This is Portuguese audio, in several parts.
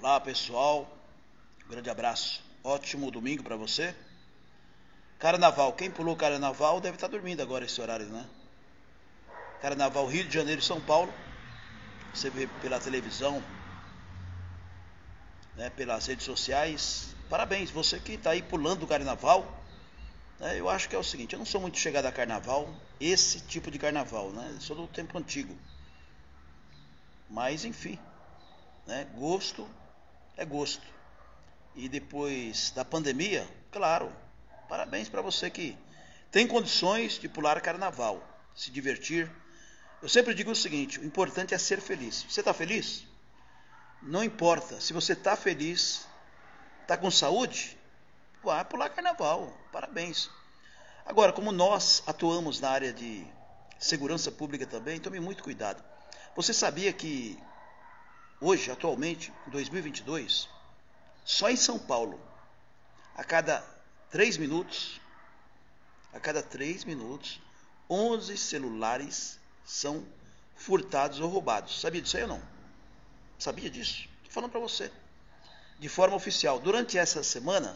Olá pessoal, um grande abraço, ótimo domingo para você. Carnaval, quem pulou carnaval deve estar dormindo agora esse horário, né? Carnaval Rio de Janeiro e São Paulo, você vê pela televisão, né, pelas redes sociais. Parabéns, você que está aí pulando o carnaval, né? Eu acho que é o seguinte, eu não sou muito chegado a carnaval, esse tipo de carnaval, né? Eu sou do tempo antigo. Mas enfim, né? Gosto é gosto. E depois da pandemia, claro, parabéns para você que tem condições de pular carnaval, se divertir. Eu sempre digo o seguinte, o importante é ser feliz. Você está feliz? Não importa, se você está feliz, está com saúde, vai pular carnaval, parabéns. Agora, como nós atuamos na área de segurança pública também, tome muito cuidado. Você sabia que hoje, atualmente, em 2022, só em São Paulo, a cada 3 minutos, 11 celulares são furtados ou roubados. Sabia disso aí ou não? Sabia disso? Estou falando para você. De forma oficial. Durante essa semana,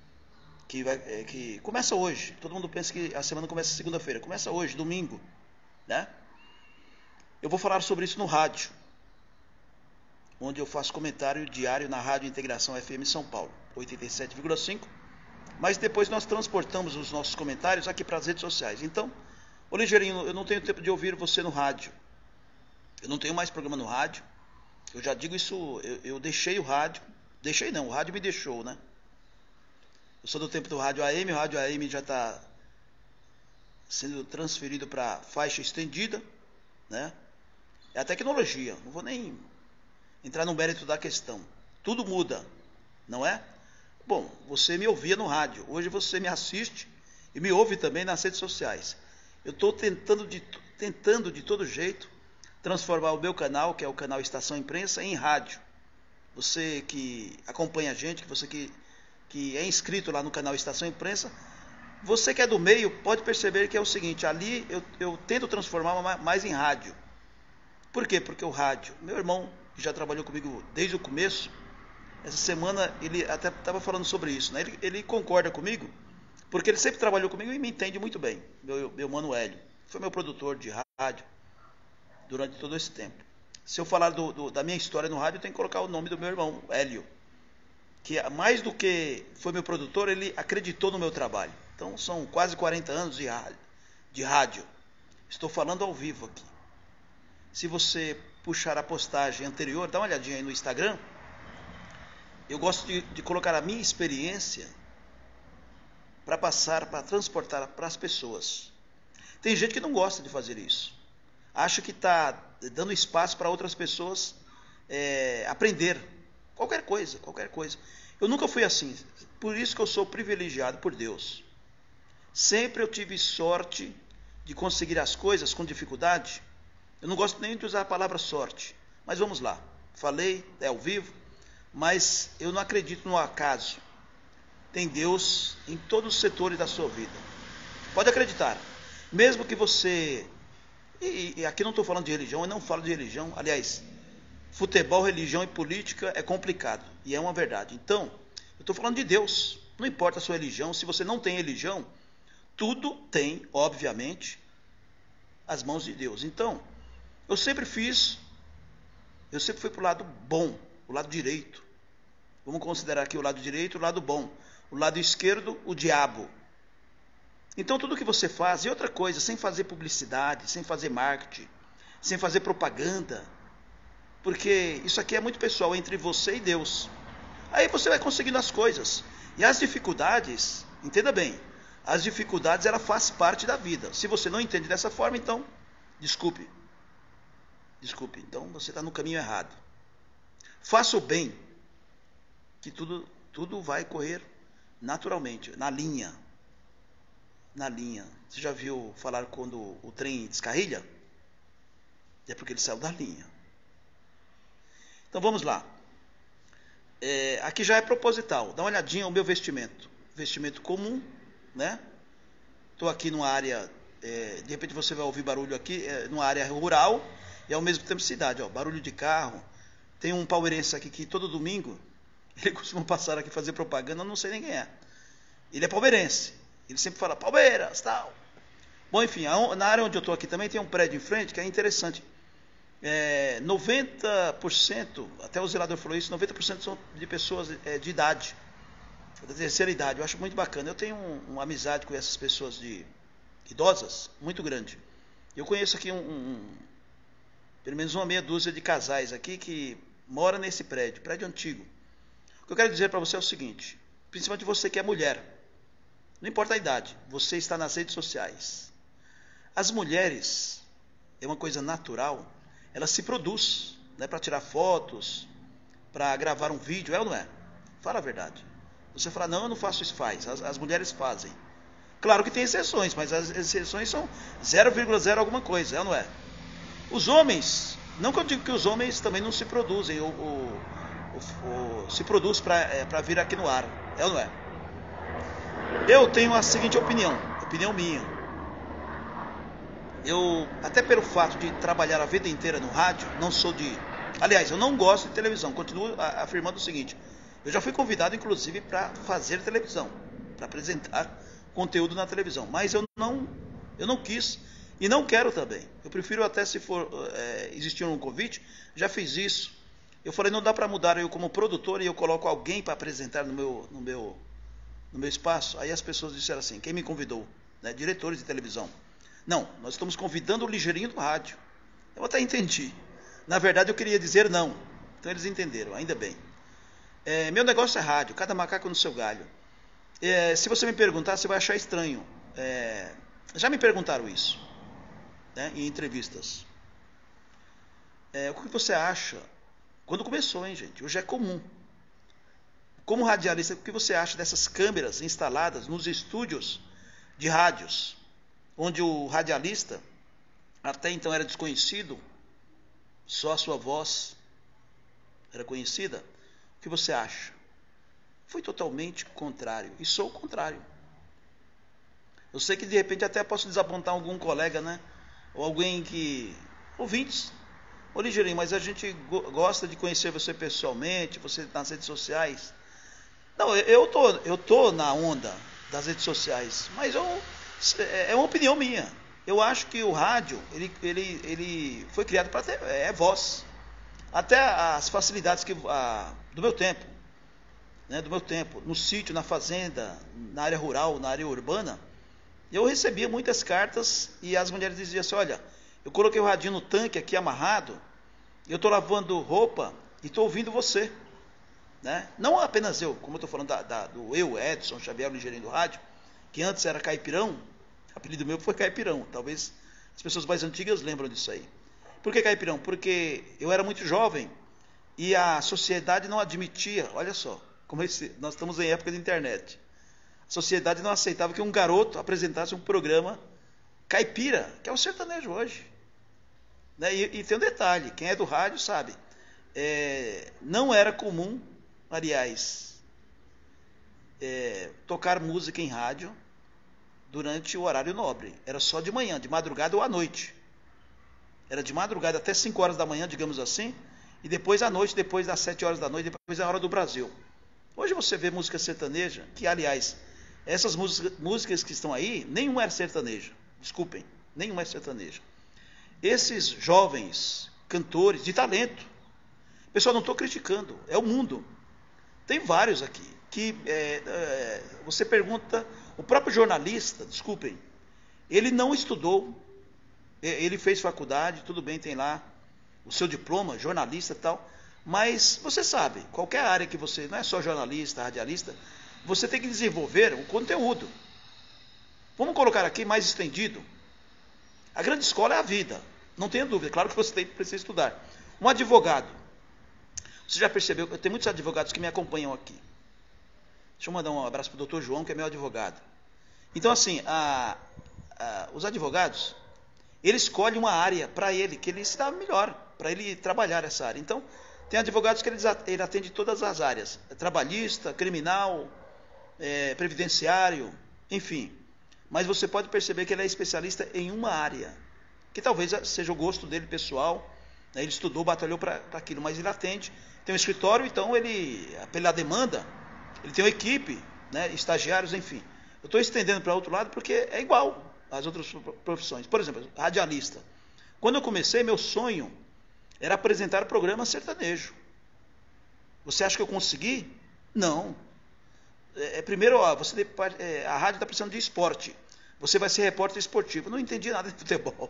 que começa hoje, todo mundo pensa que a semana começa segunda-feira, começa hoje, domingo, né? Eu vou falar sobre isso no rádio, onde eu faço comentário diário na Rádio Integração FM São Paulo, 87,5. Mas depois nós transportamos os nossos comentários aqui para as redes sociais. Então, ô Ligeirinho, eu não tenho tempo de ouvir você no rádio. Eu não tenho mais programa no rádio. Eu já digo isso, eu deixei o rádio. Deixei não, o rádio me deixou, né? Eu sou do tempo do rádio AM, o rádio AM já está sendo transferido para faixa estendida, né? É a tecnologia, não vou nem entrar no mérito da questão. Tudo muda, não é? Bom, você me ouvia no rádio, hoje você me assiste e me ouve também nas redes sociais. Eu estou tentando de todo jeito transformar o meu canal, que é o canal Estação Imprensa, em rádio. Você que acompanha a gente, você que é inscrito lá no canal Estação Imprensa, você que é do meio pode perceber que é o seguinte, ali eu tento transformar mais em rádio. Por quê? Porque o rádio, meu irmão que já trabalhou comigo desde o começo, essa semana ele até estava falando sobre isso, né? Ele concorda comigo, porque ele sempre trabalhou comigo e me entende muito bem, meu mano Hélio. Foi meu produtor de rádio durante todo esse tempo. Se eu falar da minha história no rádio, eu tenho que colocar o nome do meu irmão, Hélio, que mais do que foi meu produtor, ele acreditou no meu trabalho. Então são quase 40 anos de rádio. Estou falando ao vivo aqui. Se você puxar a postagem anterior, dá uma olhadinha aí no Instagram. Eu gosto de colocar a minha experiência para passar, para transportar para as pessoas. Tem gente que não gosta de fazer isso. Acha que está dando espaço para outras pessoas aprender. Qualquer coisa. Eu nunca fui assim. Por isso que eu sou privilegiado por Deus. Sempre eu tive sorte de conseguir as coisas com dificuldade. Eu não gosto nem de usar a palavra sorte. Mas vamos lá. Falei, é ao vivo. Mas eu não acredito no acaso. Tem Deus em todos os setores da sua vida. Pode acreditar. Mesmo que você... E aqui não estou falando de religião, eu não falo de religião. Aliás, futebol, religião e política é complicado. E é uma verdade. Então, eu estou falando de Deus. Não importa a sua religião. Se você não tem religião, tudo tem, obviamente, as mãos de Deus. Então, eu sempre fui para o lado bom, o lado direito. Vamos considerar aqui o lado direito, o lado bom. O lado esquerdo, o diabo. Então tudo que você faz, e outra coisa, sem fazer publicidade, sem fazer marketing, sem fazer propaganda, porque isso aqui é muito pessoal, entre você e Deus. Aí você vai conseguindo as coisas. E as dificuldades, entenda bem, as dificuldades ela faz parte da vida. Se você não entende dessa forma, então, desculpe, então você está no caminho errado. Faça o bem, que tudo vai correr naturalmente, na linha. Você já viu falar quando o trem descarrilha? É porque ele saiu da linha. Então vamos lá. Aqui já é proposital. Dá uma olhadinha no meu vestimento. Vestimento comum, né? Estou aqui numa área, de repente você vai ouvir barulho aqui, numa área rural e ao mesmo tempo cidade. Ó, barulho de carro, Tem um palmeirense aqui que todo domingo, ele costuma passar aqui fazer propaganda, eu não sei nem quem é. Ele é palmeirense. Ele sempre fala, Palmeiras, tal. Bom, enfim, na área onde eu estou aqui também tem um prédio em frente que é interessante. 90%, até o zelador falou isso, 90% são de pessoas de idade, da terceira idade. Eu acho muito bacana. Eu tenho uma amizade com essas pessoas idosas muito grande. Eu conheço aqui pelo menos uma meia dúzia de casais aqui que mora nesse prédio antigo. O que eu quero dizer para você é o seguinte, principalmente você que é mulher, não importa a idade, você está nas redes sociais. As mulheres, é uma coisa natural, ela se produz, né, para tirar fotos, para gravar um vídeo, é ou não é? Fala a verdade. Você fala, não, eu não faço isso, faz. As mulheres fazem. Claro que tem exceções, mas as exceções são 0,0 alguma coisa, é ou não é? Os homens, não que eu digo que os homens também não se produzem, ou se produz para vir aqui no ar, é ou não é? Eu tenho a seguinte opinião minha. Eu, até pelo fato de trabalhar a vida inteira no rádio, não sou de... Aliás, eu não gosto de televisão, continuo afirmando o seguinte, eu já fui convidado, inclusive, para fazer televisão, para apresentar conteúdo na televisão, mas eu não quis e não quero também. Eu prefiro até, se for existir um convite, já fiz isso. Eu falei, não dá para mudar eu como produtor e eu coloco alguém para apresentar no meu espaço. Aí as pessoas disseram assim, quem me convidou? Né, diretores de televisão. Não, nós estamos convidando o ligeirinho do rádio. Eu até entendi. Na verdade, eu queria dizer não. Então eles entenderam, ainda bem. Meu negócio é rádio, cada macaco no seu galho. Se você me perguntar, você vai achar estranho. Já me perguntaram isso, né, em entrevistas. O que você acha? Quando começou, hein, gente? Hoje é comum. Como radialista, o que você acha dessas câmeras instaladas nos estúdios de rádios, onde o radialista até então era desconhecido, só a sua voz era conhecida? O que você acha? Fui totalmente contrário, e sou o contrário. Eu sei que de repente até posso desapontar algum colega, né? Ou alguém que... ouvintes. Ô Ligeirinho, mas a gente gosta de conhecer você pessoalmente, você nas redes sociais. Não, eu tô na onda das redes sociais, mas é uma opinião minha. Eu acho que o rádio, ele foi criado para ter voz. Até as facilidades do meu tempo, né, no sítio, na fazenda, na área rural, na área urbana, eu recebia muitas cartas e as mulheres diziam assim, olha, eu coloquei o radinho no tanque aqui amarrado, eu estou lavando roupa e estou ouvindo você. Né? Não apenas eu, como eu estou falando do Edson Xavier, o ligeirinho do rádio, que antes era Caipirão, o apelido meu foi Caipirão, talvez as pessoas mais antigas lembram disso aí. Por que Caipirão? Porque eu era muito jovem e a sociedade não admitia, olha só, nós estamos em época de internet, a sociedade não aceitava que um garoto apresentasse um programa caipira, que é o sertanejo hoje. Né? E tem um detalhe, quem é do rádio sabe, não era comum, aliás, tocar música em rádio durante o horário nobre. Era só de manhã, de madrugada ou à noite. Era de madrugada até 5 horas da manhã, digamos assim, e depois à noite, depois das 7 horas da noite, depois da hora do Brasil. Hoje você vê música sertaneja, que aliás, essas músicas que estão aí, nenhuma é sertaneja. Desculpem, nenhuma é sertaneja. Esses jovens cantores de talento, pessoal, não estou criticando, é o mundo. Tem vários aqui, que você pergunta, o próprio jornalista, desculpem, ele não estudou, ele fez faculdade, tudo bem, tem lá o seu diploma, jornalista e tal, mas você sabe, qualquer área que você, não é só jornalista, radialista, você tem que desenvolver o conteúdo. Vamos colocar aqui mais estendido. A grande escola é a vida, não tenha dúvida, claro que você precisa estudar. Um advogado, você já percebeu, tem muitos advogados que me acompanham aqui. Deixa eu mandar um abraço para o doutor João, que é meu advogado. Então assim, os advogados, ele escolhe uma área para ele, que ele se dá melhor, para ele trabalhar essa área. Então, tem advogados que ele atende todas as áreas, trabalhista, criminal, previdenciário, enfim. Mas você pode perceber que ele é especialista em uma área, que talvez seja o gosto dele pessoal, Ele estudou, batalhou para aquilo, mas ele atende, tem um escritório, então ele, pela demanda, ele tem uma equipe, né, estagiários, enfim. Eu estou estendendo para outro lado porque é igual às outras profissões. Por exemplo, radialista. Quando eu comecei, meu sonho era apresentar programa sertanejo. Você acha que eu consegui? Não. Primeiro, a rádio está precisando de esporte. Você vai ser repórter esportivo. Eu não entendia nada de futebol.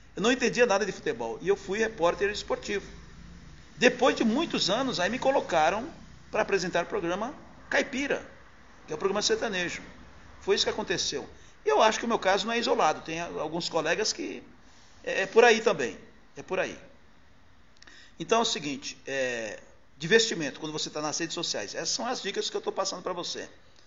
E eu fui repórter esportivo. Depois de muitos anos, aí me colocaram para apresentar o programa Caipira, que é o programa sertanejo. Foi isso que aconteceu. E eu acho que o meu caso não é isolado. Tem alguns colegas que é por aí também. É por aí. Então é o seguinte, de investimento, quando você está nas redes sociais, essas são as dicas que eu estou passando para você.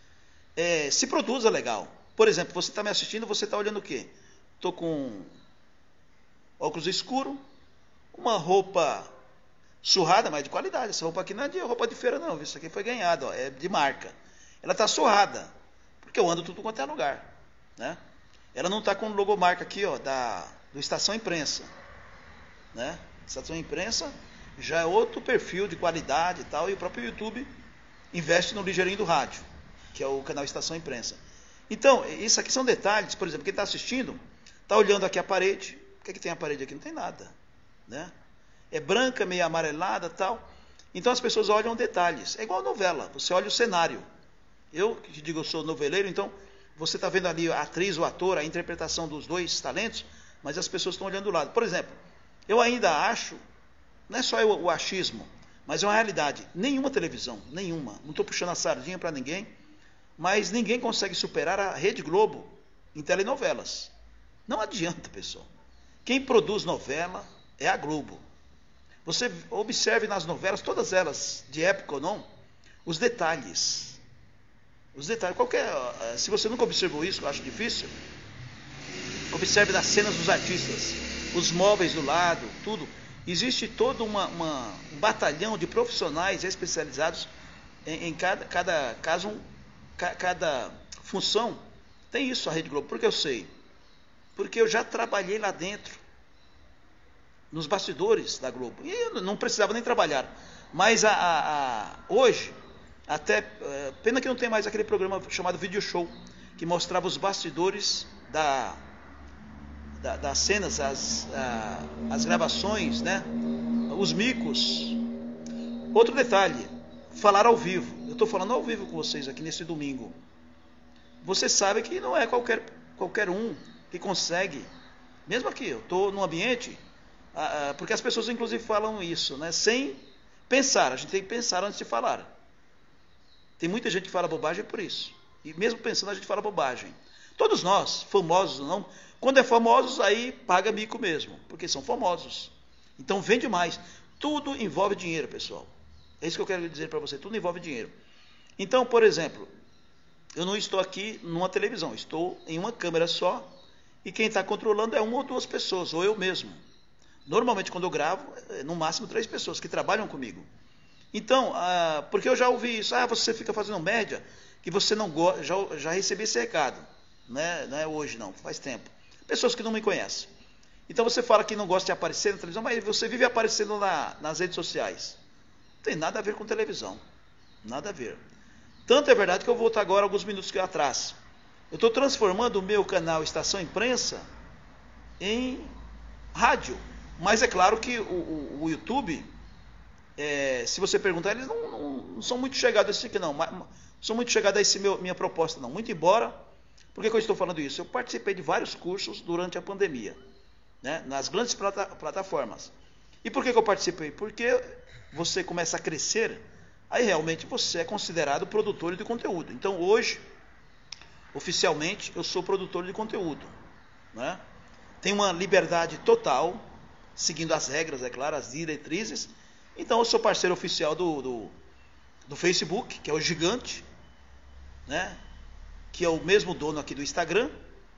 Se produza legal. Por exemplo, você está me assistindo, você está olhando o quê? Estou com óculos escuro, uma roupa surrada, mas de qualidade. Essa roupa aqui não é de roupa de feira, não. Isso aqui foi ganhado, é de marca. Ela está surrada, porque eu ando tudo quanto é lugar, né? Ela não está com logomarca aqui, ó, do Estação Imprensa, né? Estação Imprensa já é outro perfil de qualidade e tal, e o próprio YouTube investe no ligeirinho do rádio, que é o canal Estação Imprensa. Então, isso aqui são detalhes. Por exemplo, quem está assistindo, está olhando aqui a parede. O que tem a parede aqui? Não tem nada, né? É branca, meio amarelada e tal. Então as pessoas olham detalhes. É igual novela, você olha o cenário. Eu que digo, eu sou noveleiro, então você está vendo ali a atriz, o ator, a interpretação dos dois talentos, mas as pessoas estão olhando do lado. Por exemplo, eu ainda acho, não é só o achismo, mas é uma realidade. Nenhuma televisão, nenhuma, não estou puxando a sardinha para ninguém, mas ninguém consegue superar a Rede Globo em telenovelas. Não adianta, pessoal. Quem produz novela é a Globo. Você observe nas novelas, todas elas, de época ou não, os detalhes. Os detalhes. Se você nunca observou isso, eu acho difícil, observe nas cenas dos artistas, os móveis do lado, tudo. Existe todo um batalhão de profissionais especializados em cada caso, cada função. Tem isso a Rede Globo. Por que eu sei? Porque eu já trabalhei lá dentro, nos bastidores da Globo. E eu não precisava nem trabalhar. Mas hoje, até pena que não tem mais aquele programa chamado Video Show, que mostrava os bastidores das cenas, as gravações, né? Os micos. Outro detalhe, falar ao vivo. Eu estou falando ao vivo com vocês aqui nesse domingo. Você sabe que não é qualquer um que consegue. Mesmo aqui, eu estou num ambiente, porque as pessoas inclusive falam isso, né? Sem pensar. A gente tem que pensar antes de falar. Tem muita gente que fala bobagem por isso. E mesmo pensando, a gente fala bobagem. Todos nós, famosos ou não, quando é famosos, aí paga mico mesmo, porque são famosos. Então vende mais. Tudo envolve dinheiro, pessoal. É isso que eu quero dizer para você, tudo envolve dinheiro. Então, por exemplo, eu não estou aqui numa televisão, estou em uma câmera só, e quem está controlando é uma ou duas pessoas, ou eu mesmo. Normalmente, quando eu gravo, no máximo 3 pessoas que trabalham comigo. Então, porque eu já ouvi isso, você fica fazendo média, que você não gosta, já recebi esse recado. Não é hoje não, faz tempo. Pessoas que não me conhecem. Então você fala que não gosta de aparecer na televisão, mas você vive aparecendo nas redes sociais. Não tem nada a ver com televisão. Nada a ver. Tanto é verdade que eu vou voltar agora alguns minutos atrás. Eu estou transformando o meu canal Estação Imprensa em rádio. Mas é claro que o YouTube, se você perguntar, eles não são muito chegados a isso aqui, não. São muito chegados a essa minha proposta, não. Muito embora, por que eu estou falando isso? Eu participei de vários cursos durante a pandemia, né, nas grandes plataformas. E por que eu participei? Porque você começa a crescer, aí realmente você é considerado produtor de conteúdo. Então hoje, oficialmente, eu sou produtor de conteúdo, né? Tenho uma liberdade total, seguindo as regras, é claro, as diretrizes. Então eu sou parceiro oficial do Facebook, que é o gigante, né? Que é o mesmo dono aqui do Instagram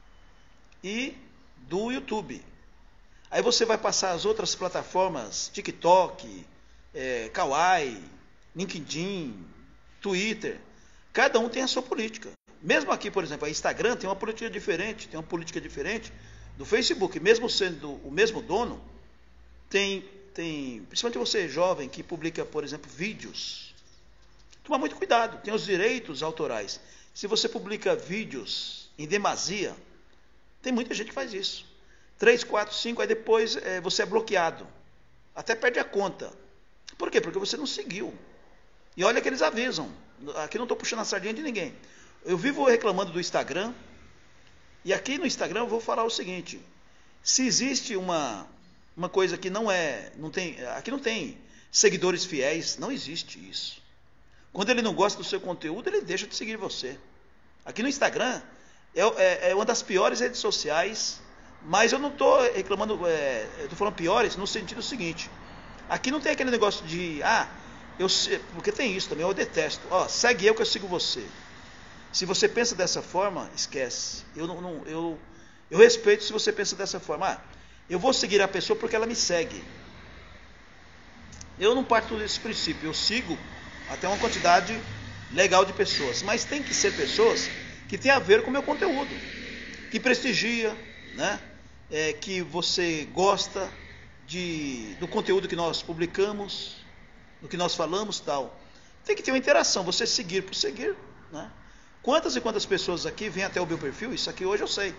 e do YouTube. Aí você vai passar as outras plataformas, TikTok, Kawaii, LinkedIn, Twitter. Cada um tem a sua política. Mesmo aqui, por exemplo, a Instagram tem uma política diferente do Facebook. Mesmo sendo o mesmo dono, tem principalmente você jovem que publica, por exemplo, vídeos, toma muito cuidado, tem os direitos autorais. Se você publica vídeos em demasia, tem muita gente que faz isso. 3, 4, 5, aí depois você é bloqueado. Até perde a conta. Por quê? Porque você não seguiu. E olha que eles avisam. Aqui não estou puxando a sardinha de ninguém. Eu vivo reclamando do Instagram. E aqui no Instagram eu vou falar o seguinte. Se existe uma coisa que aqui não tem seguidores fiéis, não existe isso. Quando ele não gosta do seu conteúdo, ele deixa de seguir você. Aqui no Instagram é uma das piores redes sociais, mas eu não estou reclamando, eu estou falando piores no sentido seguinte. Aqui não tem aquele negócio de, porque tem isso também, eu detesto. Segue eu que eu sigo você. Se você pensa dessa forma, esquece. Eu respeito se você pensa dessa forma. Eu vou seguir a pessoa porque ela me segue. Eu não parto desse princípio. Eu sigo até uma quantidade legal de pessoas. Mas tem que ser pessoas que têm a ver com o meu conteúdo. Que prestigia, né? Que você gosta do conteúdo que nós publicamos, do que nós falamos, tal. Tem que ter uma interação. Você seguir por seguir, né? Quantas e quantas pessoas aqui vêm até o meu perfil? Isso aqui hoje eu sei.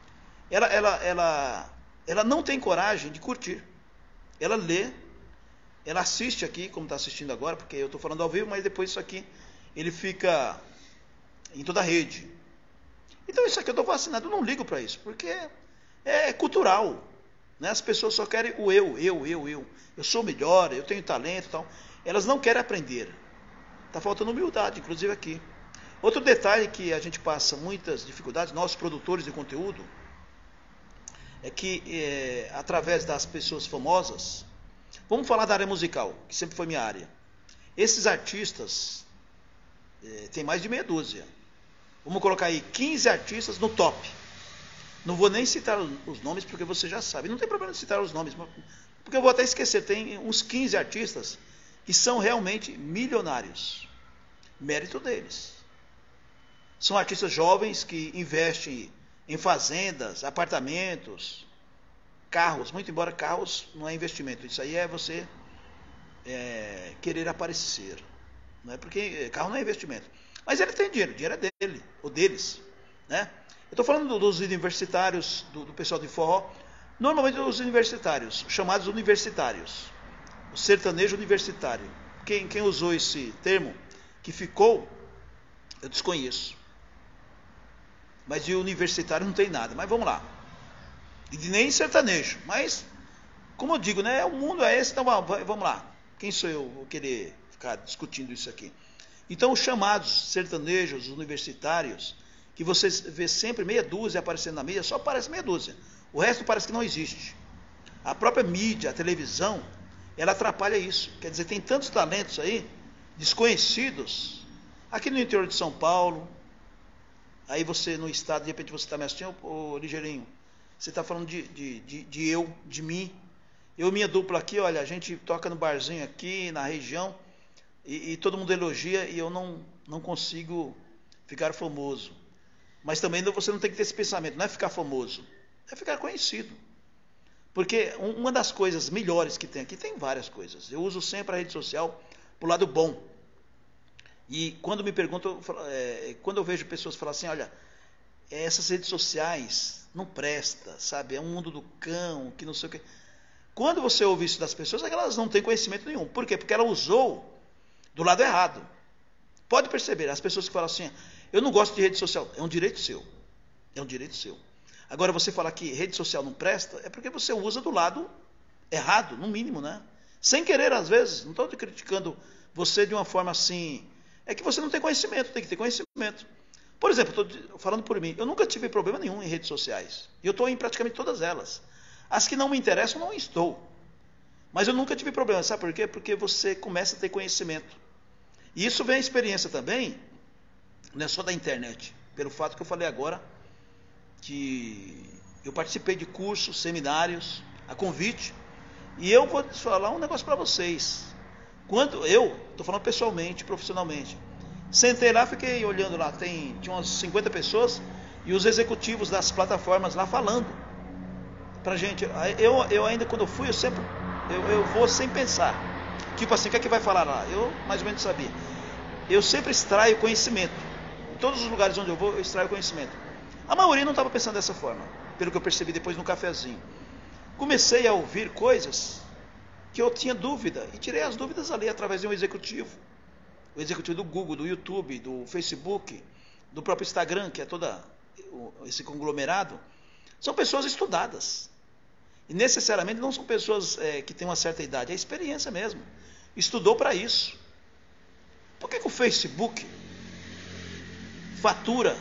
Ela não tem coragem de curtir. Ela lê, ela assiste aqui, como está assistindo agora, porque eu estou falando ao vivo, mas depois isso aqui, ele fica em toda a rede. Então isso aqui eu estou vacinado, eu não ligo para isso, porque é cultural. Né? As pessoas só querem o eu. Eu sou melhor, eu tenho talento e tal. Elas não querem aprender. Está faltando humildade, inclusive aqui. Outro detalhe que a gente passa muitas dificuldades, nós produtores de conteúdo, é que através das pessoas famosas, vamos falar da área musical, que sempre foi minha área. Esses artistas, tem mais de meia dúzia. Vamos colocar aí 15 artistas no top. Não vou nem citar os nomes, porque você já sabe. Não tem problema de citar os nomes, porque eu vou até esquecer. Tem uns 15 artistas que são realmente milionários. Mérito deles. São artistas jovens que investem em fazendas, apartamentos, carros. Muito embora carros não é investimento. Isso aí é você querer aparecer. Não é porque carro não é investimento. Mas ele tem dinheiro. O dinheiro é dele, ou deles. Né? Eu estou falando dos universitários, do pessoal de forró. Normalmente os universitários, chamados universitários. O sertanejo universitário. Quem usou esse termo, que ficou, eu desconheço. Mas de universitário não tem nada. Mas vamos lá. E nem sertanejo. Mas, como eu digo, né? O mundo é esse, então vamos lá. Quem sou eu? Vou querer ficar discutindo isso aqui. Então, os chamados sertanejos universitários, que você vê sempre meia dúzia aparecendo na mídia, só aparece meia dúzia. O resto parece que não existe. A própria mídia, a televisão, ela atrapalha isso. Quer dizer, tem tantos talentos aí, desconhecidos, aqui no interior de São Paulo. Aí você, no estado, de repente você está me assistindo, Ligeirinho, você está falando de mim. Eu e minha dupla aqui, olha, a gente toca no barzinho aqui, na região, e todo mundo elogia, e eu não consigo ficar famoso. Mas também você não tem que ter esse pensamento, não é ficar famoso, é ficar conhecido. Porque uma das coisas melhores que tem aqui, tem várias coisas. Eu uso sempre a rede social para o lado bom. E quando me perguntam, quando eu vejo pessoas falar assim, olha, essas redes sociais não presta, sabe? É um mundo do cão, que não sei o quê. Quando você ouve isso das pessoas, é que elas não têm conhecimento nenhum. Por quê? Porque ela usou do lado errado. Pode perceber, as pessoas que falam assim, eu não gosto de rede social, é um direito seu. É um direito seu. Agora, você falar que rede social não presta, é porque você usa do lado errado, no mínimo, né? Sem querer, às vezes. Não estou criticando você de uma forma assim. É que você não tem conhecimento, tem que ter conhecimento. Por exemplo, estou falando por mim, eu nunca tive problema nenhum em redes sociais. E eu estou em praticamente todas elas. As que não me interessam, não estou. Mas eu nunca tive problema. Sabe por quê? Porque você começa a ter conhecimento. E isso vem a experiência também, não é só da internet. Pelo fato que eu falei agora, que eu participei de cursos, seminários, a convite. E eu vou falar um negócio para vocês. Quando eu, estou falando pessoalmente, profissionalmente, sentei lá, fiquei olhando lá, tinha umas 50 pessoas, e os executivos das plataformas lá falando pra gente. Eu ainda, quando eu fui, eu sempre Eu vou sem pensar. Tipo assim, o que é que vai falar lá? Eu mais ou menos sabia. Eu sempre extraio conhecimento. Em todos os lugares onde eu vou, eu extraio conhecimento. A maioria não estava pensando dessa forma, pelo que eu percebi depois no cafezinho. Comecei a ouvir coisas que eu tinha dúvida, e tirei as dúvidas ali através de um executivo. O executivo do Google, do YouTube, do Facebook, do próprio Instagram, que é todo esse conglomerado. São pessoas estudadas. E necessariamente não são pessoas que têm uma certa idade, é experiência mesmo. Estudou para isso. Por que o Facebook fatura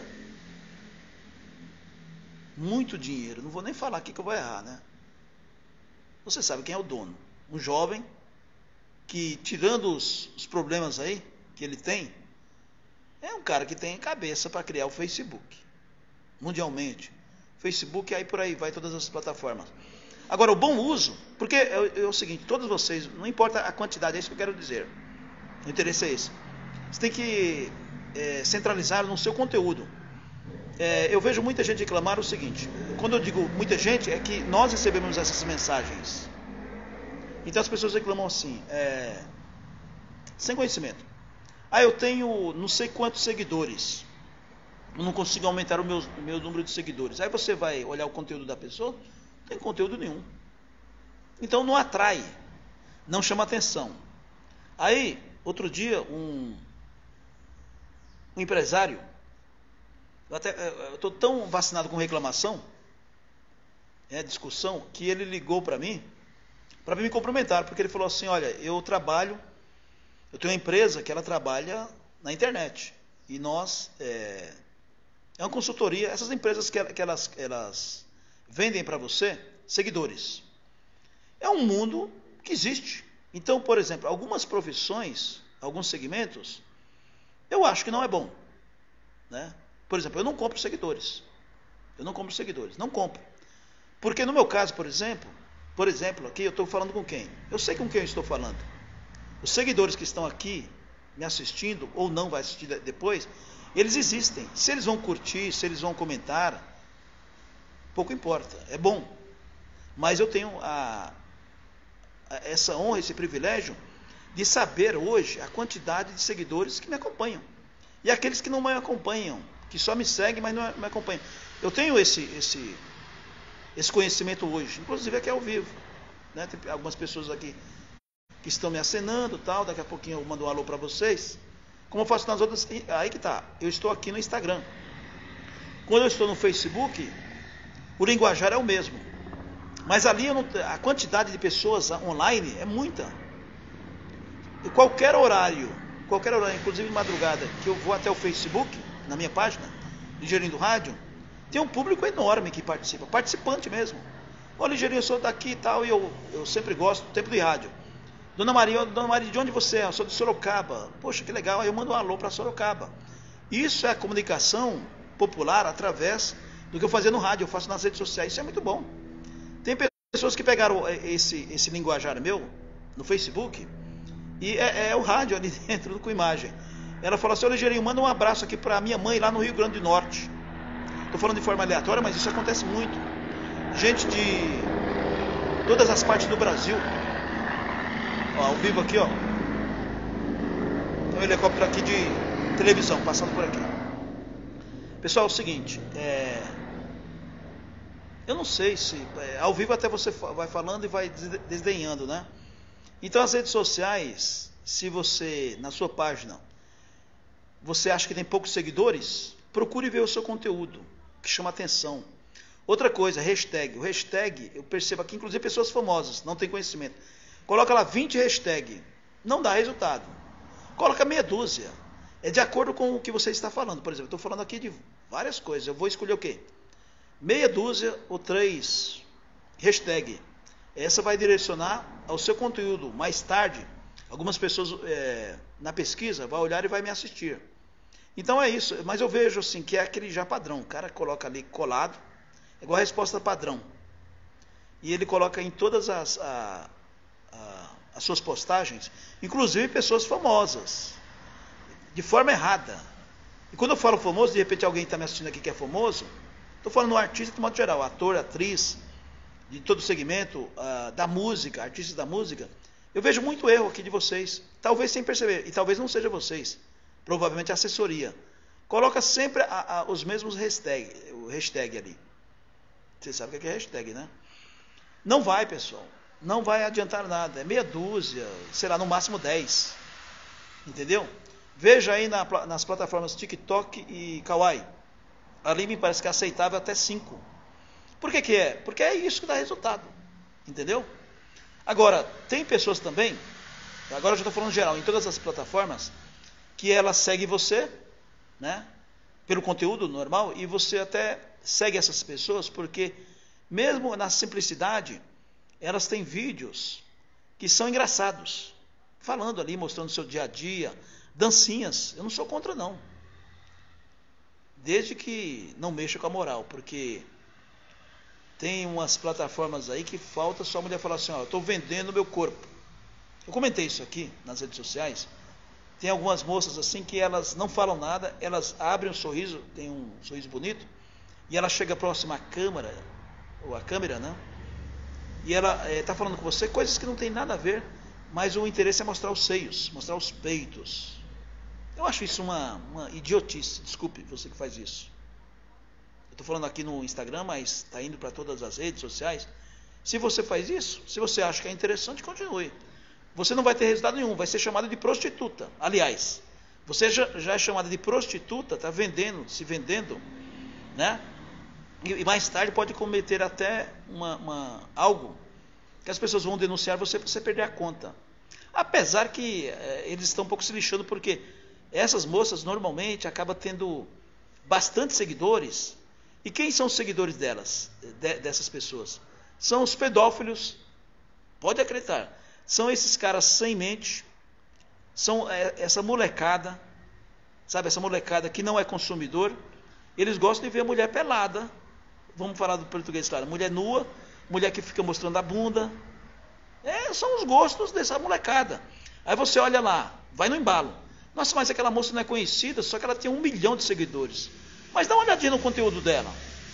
muito dinheiro? Não vou nem falar aqui que eu vou errar, né? Você sabe quem é o dono. Um jovem que, tirando os problemas aí que ele tem, é um cara que tem cabeça para criar o Facebook. Mundialmente. Facebook, aí por aí vai todas as plataformas. Agora, o bom uso, porque é o seguinte, todos vocês, não importa a quantidade, é isso que eu quero dizer. O interesse é esse. Você tem que centralizar no seu conteúdo. Eu vejo muita gente reclamar o seguinte, quando eu digo muita gente, é que nós recebemos essas mensagens. Então as pessoas reclamam assim, sem conhecimento. Eu tenho não sei quantos seguidores, eu não consigo aumentar o meu número de seguidores. Aí você vai olhar o conteúdo da pessoa, não tem conteúdo nenhum. Então não atrai, não chama atenção. Aí, outro dia, um empresário, eu estou tão vacinado com reclamação, discussão, que ele ligou para mim me cumprimentar, porque ele falou assim, olha, eu tenho uma empresa que ela trabalha na internet, e nós, é uma consultoria, essas empresas que elas vendem para você seguidores. É um mundo que existe. Então, por exemplo, algumas profissões, alguns segmentos, eu acho que não é bom, né? Por exemplo, eu não compro seguidores. Não compro. Porque no meu caso, por exemplo, aqui eu estou falando com quem? Eu sei com quem eu estou falando. Os seguidores que estão aqui me assistindo, ou não vai assistir depois, eles existem. Se eles vão curtir, se eles vão comentar, pouco importa, é bom. Mas eu tenho essa honra, esse privilégio de saber hoje a quantidade de seguidores que me acompanham. E aqueles que não me acompanham, que só me seguem, mas não me acompanham. Eu tenho esse conhecimento hoje, inclusive aqui ao vivo, né? Tem algumas pessoas aqui que estão me acenando, tal. Daqui a pouquinho eu mando um alô para vocês. Como eu faço nas outras, aí que tá. Eu estou aqui no Instagram. Quando eu estou no Facebook, o linguajar é o mesmo. Mas ali a quantidade de pessoas online é muita. E qualquer horário, inclusive de madrugada, que eu vou até o Facebook, na minha página, Ligeirinho do Rádio, tem um público enorme que participa, participante mesmo. Ô Ligeirinho, eu sou daqui e tal, e eu sempre gosto do tempo de rádio. Dona Maria, de onde você é? Eu sou de Sorocaba. Poxa, que legal, aí eu mando um alô para Sorocaba. Isso é a comunicação popular através do que eu fazia no rádio, eu faço nas redes sociais, isso é muito bom. Tem pessoas que pegaram esse linguajar meu, no Facebook, e é o rádio ali dentro, com imagem. Ela falou assim, ô Ligeirinho, manda um abraço aqui para minha mãe lá no Rio Grande do Norte. Estou falando de forma aleatória, mas isso acontece muito. Gente de todas as partes do Brasil. Ó, ao vivo aqui, ó. Tem um helicóptero aqui de televisão passando por aqui. Pessoal, é o seguinte, eu não sei se ao vivo até você vai falando e vai desdenhando, né? Então as redes sociais, se você na sua página você acha que tem poucos seguidores, procure ver o seu conteúdo, que chama atenção. Outra coisa, hashtag. O hashtag, eu percebo aqui, inclusive pessoas famosas, não tem conhecimento. Coloca lá 20 hashtag, não dá resultado. Coloca meia dúzia. É de acordo com o que você está falando. Por exemplo, eu estou falando aqui de várias coisas. Eu vou escolher o quê? Meia dúzia ou 3 hashtag. Essa vai direcionar ao seu conteúdo. Mais tarde, algumas pessoas na pesquisa vão olhar e vai me assistir. Então é isso. Mas eu vejo assim que é aquele já padrão. O cara coloca ali colado, é igual a resposta padrão. E ele coloca em todas as suas postagens, inclusive pessoas famosas, de forma errada. E quando eu falo famoso, de repente alguém está me assistindo aqui que é famoso, estou falando um artista de modo geral, ator, atriz, de todo o segmento da música, artistas da música, eu vejo muito erro aqui de vocês, talvez sem perceber, e talvez não seja vocês, provavelmente a assessoria. Coloca sempre os mesmos o hashtag ali. Você sabe o que é hashtag, né? Não vai, pessoal. Não vai adiantar nada. É meia dúzia, sei lá, no máximo 10. Entendeu? Veja aí nas plataformas TikTok e Kawaii. Ali me parece que é aceitável até 5. Por que que é? Porque é isso que dá resultado. Entendeu? Agora, tem pessoas também, agora eu já estou falando geral, em todas as plataformas, que ela segue você, né? Pelo conteúdo normal, e você até segue essas pessoas, porque mesmo na simplicidade, elas têm vídeos que são engraçados, falando ali, mostrando o seu dia a dia, dancinhas. Eu não sou contra, não. Desde que não mexa com a moral, porque tem umas plataformas aí que falta só a mulher falar assim, ó, eu estou vendendo meu corpo. Eu comentei isso aqui nas redes sociais. Tem algumas moças assim que elas não falam nada, elas abrem um sorriso, tem um sorriso bonito, e ela chega próxima à câmera, ou à câmera, né? E ela está falando com você coisas que não tem nada a ver, mas o interesse é mostrar os seios, mostrar os peitos. Eu acho isso uma idiotice, desculpe você que faz isso. Eu estou falando aqui no Instagram, mas está indo para todas as redes sociais. Se você faz isso, se você acha que é interessante, continue. Você não vai ter resultado nenhum, vai ser chamado de prostituta. Aliás, você já é chamada de prostituta, está vendendo, se vendendo, né? E mais tarde pode cometer até algo que as pessoas vão denunciar você para você perder a conta. Apesar que eles estão um pouco se lixando, porque essas moças normalmente acabam tendo bastante seguidores. E quem são os seguidores delas, dessas pessoas? São os pedófilos, pode acreditar. São esses caras sem mente, são essa molecada, sabe, essa molecada que não é consumidor. Eles gostam de ver a mulher pelada. Vamos falar do português, claro. Mulher nua, mulher que fica mostrando a bunda. São os gostos dessa molecada. Aí você olha lá, vai no embalo. Nossa, mas aquela moça não é conhecida, só que ela tem 1 milhão de seguidores. Mas dá uma olhadinha no conteúdo dela.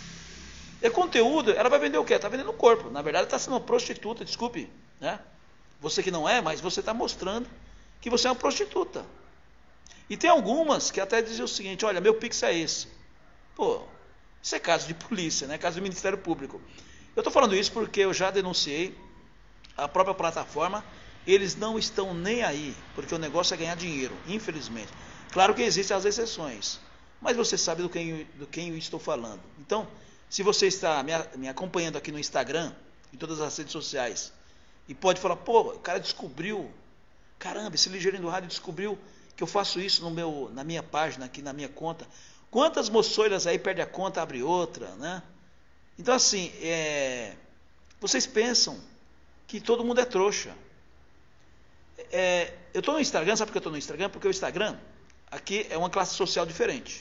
E conteúdo, ela vai vender o quê? Está vendendo o corpo. Na verdade, está sendo uma prostituta, desculpe, né? Você que não é, mas você está mostrando que você é uma prostituta. E tem algumas que até dizem o seguinte, olha, meu Pix é esse. Pô, isso é caso de polícia, né? Caso do Ministério Público. Eu estou falando isso porque eu já denunciei a própria plataforma. Eles não estão nem aí, porque o negócio é ganhar dinheiro, infelizmente. Claro que existem as exceções, mas você sabe do quem eu estou falando. Então, se você está me acompanhando aqui no Instagram, em todas as redes sociais, e pode falar, pô, o cara descobriu, caramba, esse ligeirinho do rádio descobriu que eu faço isso na minha página, aqui na minha conta. Quantas moçoilas aí perde a conta, abre outra, né? Então, assim, vocês pensam que todo mundo é trouxa. Eu estou no Instagram, sabe por que eu estou no Instagram? Porque o Instagram, aqui é uma classe social diferente.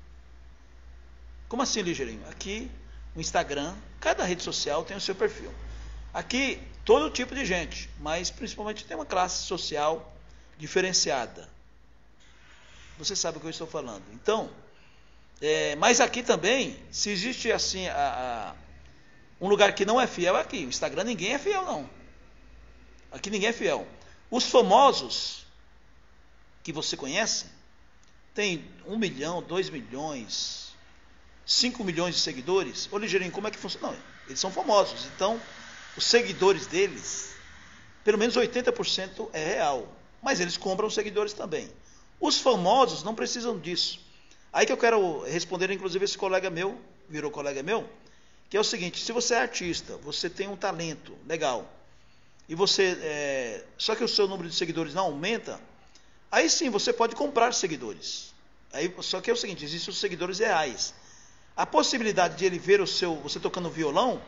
Como assim, ligeirinho? Aqui, o Instagram, cada rede social tem o seu perfil. Aqui, todo tipo de gente, mas principalmente tem uma classe social diferenciada. Você sabe o que eu estou falando. Então, mas aqui também, se existe assim um lugar que não é fiel, é aqui. O Instagram ninguém é fiel, não. Aqui ninguém é fiel. Os famosos que você conhece, tem 1 milhão, 2 milhões, 5 milhões de seguidores. Ô, ligeirinho, como é que funciona? Não, eles são famosos, então os seguidores deles, pelo menos 80% é real, mas eles compram os seguidores também. Os famosos não precisam disso. Aí que eu quero responder, inclusive, esse colega meu, virou colega meu, que é o seguinte, se você é artista, você tem um talento legal, e você, só que o seu número de seguidores não aumenta, aí sim você pode comprar seguidores. Aí, só que é o seguinte, existem os seguidores reais. A possibilidade de ele ver você tocando violão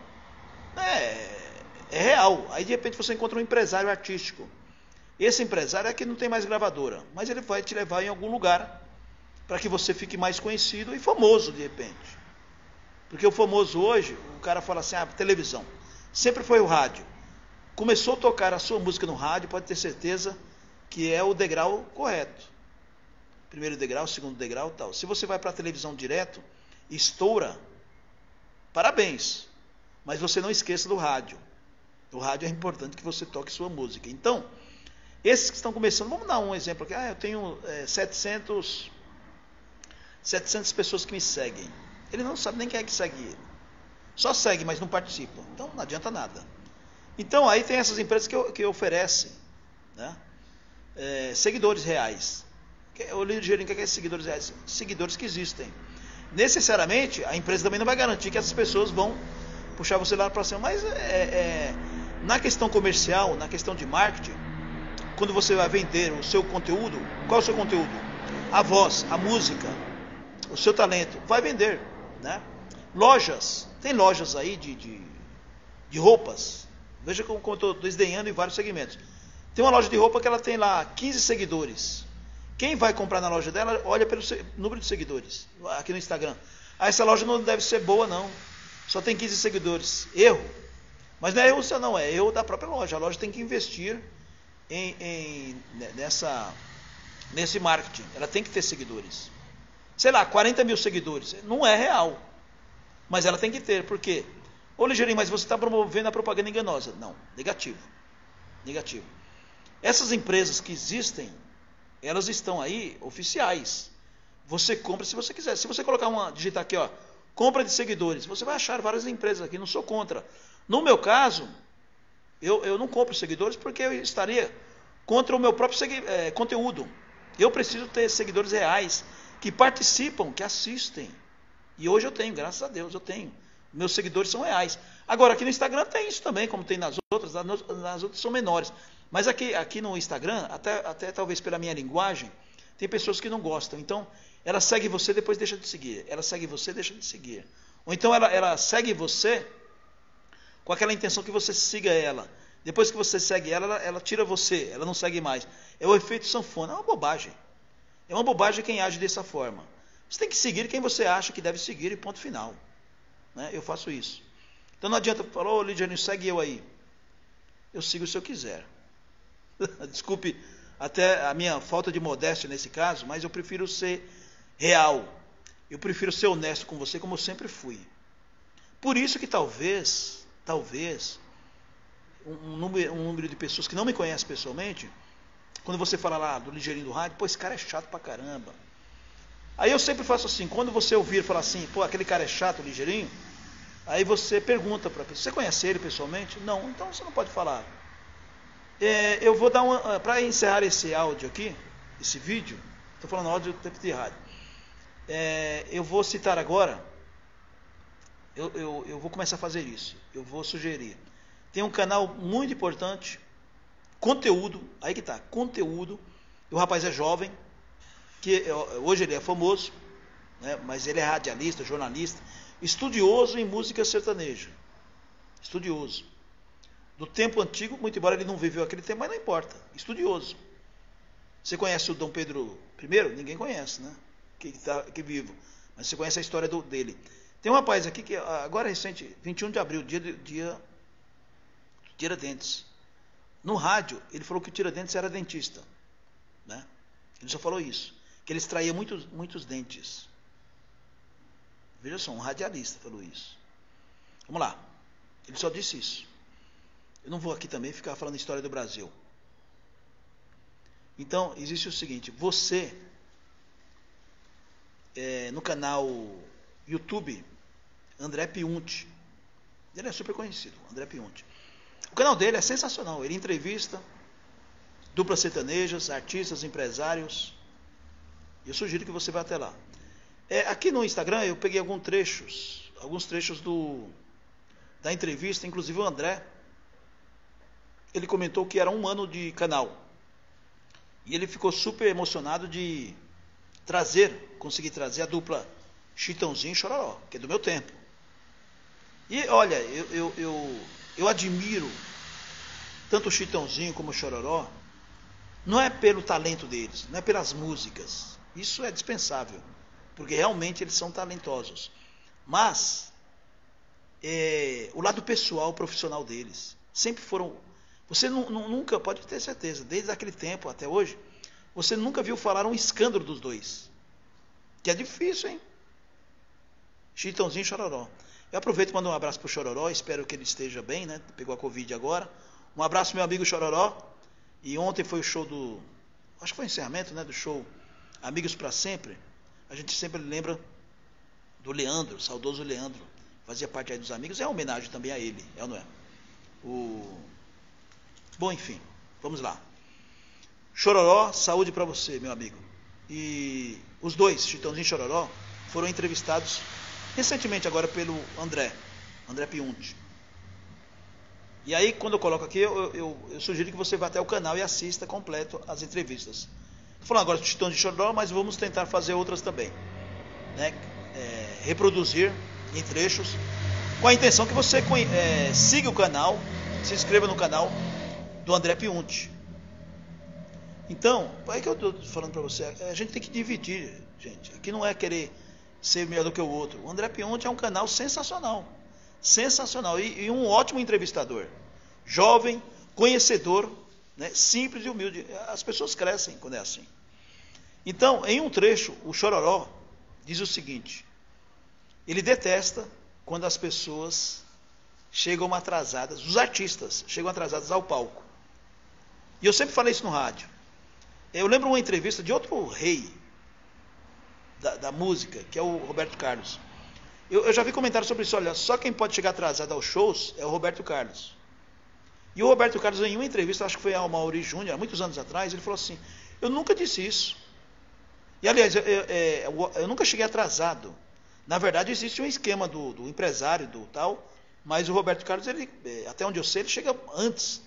é real. Aí de repente você encontra um empresário artístico. Esse empresário é que não tem mais gravadora, mas ele vai te levar em algum lugar para que você fique mais conhecido e famoso de repente. Porque o famoso hoje, o cara fala assim, televisão. Sempre foi o rádio. Começou a tocar a sua música no rádio, pode ter certeza que é o degrau correto. Primeiro degrau, segundo degrau, tal. Se você vai para a televisão direto, estoura, parabéns. Mas você não esqueça do rádio. O rádio é importante que você toque sua música. Então, esses que estão começando, vamos dar um exemplo aqui. Eu tenho 700 pessoas que me seguem. Ele não sabe nem quem é que segue ele. Só segue, mas não participa. Então, não adianta nada. Então, aí tem essas empresas que oferecem, né, seguidores reais. O ligeirinho que é seguidores reais? Seguidores que existem. Necessariamente, a empresa também não vai garantir que essas pessoas vão puxar você lá para cima. Mas na questão comercial, na questão de marketing, quando você vai vender o seu conteúdo, qual é o seu conteúdo? A voz, a música, o seu talento, vai vender, né? Lojas, tem lojas aí de roupas. Veja como eu estou desdenhando em vários segmentos. Tem uma loja de roupa que ela tem lá 15 seguidores. Quem vai comprar na loja dela, olha pelo número de seguidores, aqui no Instagram. Essa loja não deve ser boa, não. Só tem 15 seguidores. Erro. Mas não é erro seu, não. É erro da própria loja. A loja tem que investir nesse marketing. Ela tem que ter seguidores. Sei lá, 40 mil seguidores. Não é real. Mas ela tem que ter. Por quê? Ô, Ligeirinho, mas você está promovendo a propaganda enganosa. Não. Negativo. Negativo. Essas empresas que existem, elas estão aí oficiais. Você compra se você quiser. Se você colocar digitar aqui, compra de seguidores, você vai achar várias empresas aqui, não sou contra. No meu caso, eu não compro seguidores porque eu estaria contra o meu próprio conteúdo. Eu preciso ter seguidores reais, que participam, que assistem. E hoje eu tenho, graças a Deus, eu tenho. Meus seguidores são reais. Agora, aqui no Instagram tem isso também, como tem nas outras são menores. Mas aqui no Instagram, até talvez pela minha linguagem, tem pessoas que não gostam. Então, ela segue você, depois deixa de seguir. Ela segue você, deixa de seguir. Ou então ela segue você com aquela intenção que você siga ela. Depois que você segue ela tira você, ela não segue mais. É o efeito sanfona, é uma bobagem. É uma bobagem quem age dessa forma. Você tem que seguir quem você acha que deve seguir e ponto final. Né? Eu faço isso. Então não adianta falar, ô Lidiane, segue eu aí. Eu sigo se eu quiser. Desculpe até a minha falta de modéstia nesse caso, mas eu prefiro ser real. Eu prefiro ser honesto com você como eu sempre fui. Por isso que talvez, um número de pessoas que não me conhecem pessoalmente, quando você fala lá do Ligeirinho do rádio, pô, esse cara é chato pra caramba. Aí eu sempre faço assim, quando você ouvir falar assim, pô, aquele cara é chato, Ligeirinho, aí você pergunta para a pessoa, você conhece ele pessoalmente? Não, então você não pode falar. Eu vou dar para encerrar esse áudio aqui, esse vídeo, estou falando áudio do tempo de rádio, eu vou citar agora, eu vou começar a fazer isso, eu vou sugerir. Tem um canal muito importante, conteúdo, aí que está, conteúdo, e o rapaz é jovem, que hoje ele é famoso, né, mas ele é radialista, jornalista, estudioso em música sertaneja, estudioso. Do tempo antigo, muito embora ele não viveu aquele tempo, mas não importa, estudioso. Você conhece o Dom Pedro I? Ninguém conhece, né? Que vivo. Mas você conhece a história dele. Tem um rapaz aqui que agora é recente, 21 de abril, dia Tiradentes. No rádio, ele falou que o Tiradentes era dentista. Né? Ele só falou isso. Que ele extraía muitos dentes. Veja só, um radialista falou isso. Vamos lá. Ele só disse isso. Eu não vou aqui também ficar falando história do Brasil. Então, existe o seguinte, você, no canal YouTube, André Piunti, ele é super conhecido, André Piunti. O canal dele é sensacional, ele entrevista duplas sertanejas, artistas, empresários. Eu sugiro que você vá até lá. Aqui no Instagram eu peguei alguns trechos da entrevista, inclusive o André, ele comentou que era 1 ano de canal. E ele ficou super emocionado de conseguir trazer a dupla Chitãozinho e Chororó, que é do meu tempo. E olha, eu admiro tanto o Chitãozinho como o Chororó, não é pelo talento deles, não é pelas músicas. Isso é dispensável, porque realmente eles são talentosos. Mas o lado pessoal, profissional deles, sempre foram... Você nunca, pode ter certeza, desde aquele tempo até hoje, você nunca viu falar um escândalo dos dois. Que é difícil, hein? Chitãozinho e Chororó. Eu aproveito e mando um abraço para o Chororó, espero que ele esteja bem, né? Pegou a Covid agora. Um abraço meu amigo Chororó. E ontem foi o show acho que foi o encerramento, né, do show Amigos para Sempre. A gente sempre lembra do Leandro, saudoso Leandro. Fazia parte aí dos Amigos, é uma homenagem também a ele, é ou não é? Bom, enfim, vamos lá. Chororó, saúde para você, meu amigo. E os dois, Chitãozinho e Chororó, foram entrevistados recentemente agora pelo André Piunti. E aí, quando eu coloco aqui, eu sugiro que você vá até o canal e assista completo as entrevistas. Estou falando agora do Chitãozinho e Chororó, mas vamos tentar fazer outras também, né? Reproduzir em trechos, com a intenção que você siga o canal, se inscreva no canal do André Piunti. Então, é que eu estou falando para você, a gente tem que dividir, gente. Aqui não é querer ser melhor do que o outro. O André Piunti é um canal sensacional. Sensacional. E um ótimo entrevistador. Jovem, conhecedor, né, simples e humilde. As pessoas crescem quando é assim. Então, em um trecho, o Chororó diz o seguinte: ele detesta quando as pessoas chegam atrasadas, os artistas chegam atrasados ao palco. E eu sempre falei isso no rádio. Eu lembro uma entrevista de outro rei da música, que é o Roberto Carlos. Eu já vi comentários sobre isso. Olha, só quem pode chegar atrasado aos shows é o Roberto Carlos. E o Roberto Carlos, em uma entrevista, acho que foi ao Mauri Júnior, há muitos anos atrás, ele falou assim: eu nunca disse isso. E, aliás, eu nunca cheguei atrasado. Na verdade, existe um esquema do empresário, do tal, mas o Roberto Carlos, ele, até onde eu sei, ele chega antes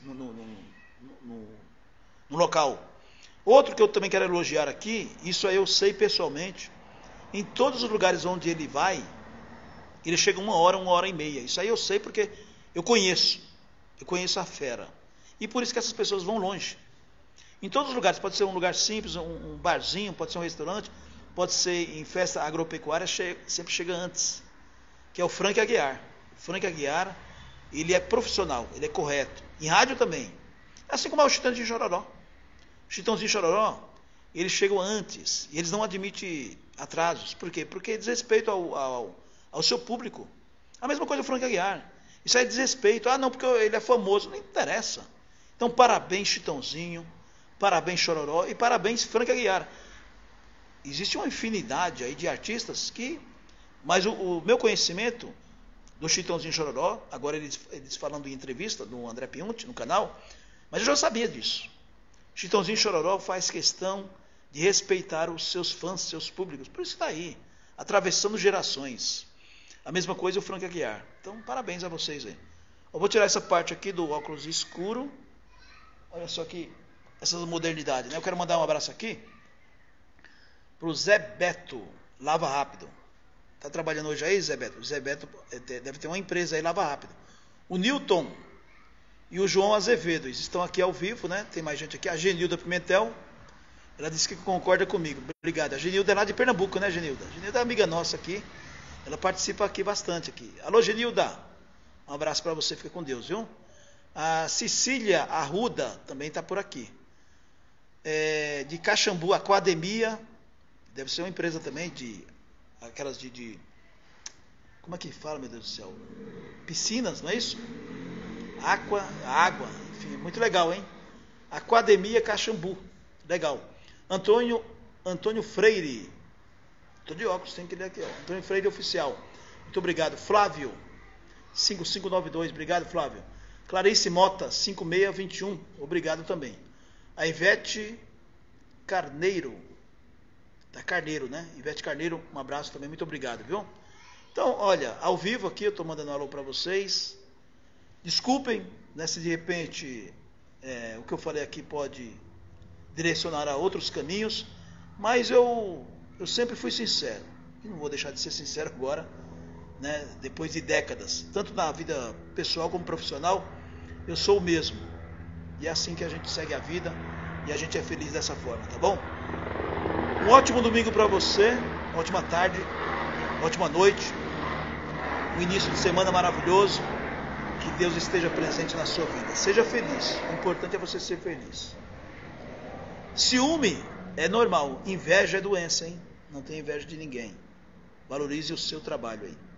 no local. Outro que eu também quero elogiar aqui, isso aí eu sei pessoalmente, em todos os lugares onde ele vai, ele chega 1 hora e meia. Isso aí eu sei porque eu conheço a fera. E por isso que essas pessoas vão longe. Em todos os lugares, pode ser um lugar simples, um barzinho, pode ser um restaurante, pode ser em festa agropecuária, sempre chega antes, que é o Frank Aguiar. O Frank Aguiar, ele é profissional, ele é correto. Em rádio também. Assim como é o Chitãozinho e Chororó. O Chitãozinho e Chororó, eles chegam antes, e eles não admitem atrasos. Por quê? Porque é desrespeito ao seu público. A mesma coisa do Frank Aguiar. Isso é desrespeito. Ah, não, porque ele é famoso. Não interessa. Então, parabéns, Chitãozinho, parabéns, Chororó, e parabéns, Frank Aguiar. Existe uma infinidade aí de artistas que... Mas o meu conhecimento do Chitãozinho e Chororó, agora eles falando em entrevista do André Piunti no canal, mas eu já sabia disso. Chitãozinho e Chororó faz questão de respeitar os seus fãs, seus públicos. Por isso está aí, atravessando gerações. A mesma coisa o Frank Aguiar. Então, parabéns a vocês aí. Eu vou tirar essa parte aqui do óculos escuro. Olha só que essa modernidade, né? Eu quero mandar um abraço aqui para o Zé Beto, Lava Rápido. Está trabalhando hoje aí, Zé Beto? O Zé Beto deve ter uma empresa aí, Lava Rápido. O Newton e o João Azevedo, eles estão aqui ao vivo, né? Tem mais gente aqui. A Genilda Pimentel, ela disse que concorda comigo. Obrigado. A Genilda é lá de Pernambuco, né, Genilda? A Genilda é amiga nossa aqui. Ela participa aqui bastante aqui. Alô, Genilda. Um abraço para você, fica com Deus, viu? A Cecília Arruda também está por aqui. De Caxambu, Aquademia, deve ser uma empresa também aquelas de como é que fala, meu Deus do céu? Piscinas, não é isso? Água, enfim, muito legal, hein? Aquademia Caxambu, legal. Antônio Freire, estou de óculos, tem que ler aqui, ó. Antônio Freire Oficial, muito obrigado. Flávio, 5592, obrigado, Flávio. Clarice Mota, 5621, obrigado também. A Ivete Carneiro, da Carneiro, né? Ivete Carneiro, um abraço também, muito obrigado, viu? Então, olha, ao vivo aqui, eu estou mandando um alô para vocês. Desculpem, né, se de repente o que eu falei aqui pode direcionar a outros caminhos, mas eu sempre fui sincero, e não vou deixar de ser sincero agora, né, depois de décadas, tanto na vida pessoal como profissional, eu sou o mesmo. E é assim que a gente segue a vida, e a gente é feliz dessa forma, tá bom? Um ótimo domingo para você, uma ótima tarde, uma ótima noite, um início de semana maravilhoso, que Deus esteja presente na sua vida. Seja feliz, o importante é você ser feliz. Ciúme é normal, inveja é doença, hein? Não tem inveja de ninguém. Valorize o seu trabalho aí.